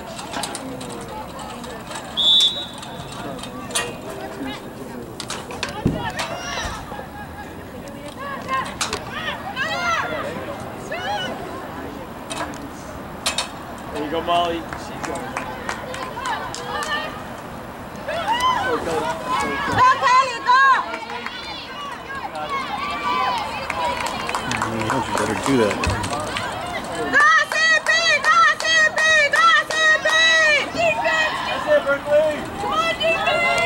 There you go, Molly. You better do that. That's it, Berkeley. Come on, defense!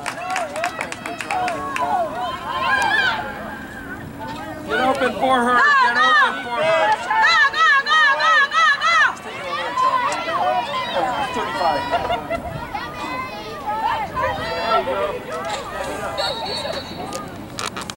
Get open for her.